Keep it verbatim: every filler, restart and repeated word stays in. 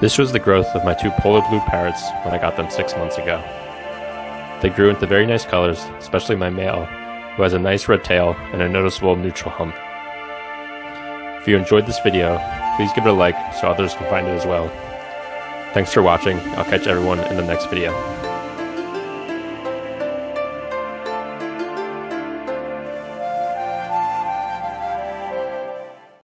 This was the growth of my two Polar Blue Parrots when I got them six months ago. They grew into very nice colors, especially my male, who has a nice red tail and a noticeable neutral hump. If you enjoyed this video, please give it a like so others can find it as well. Thanks for watching. I'll catch everyone in the next video.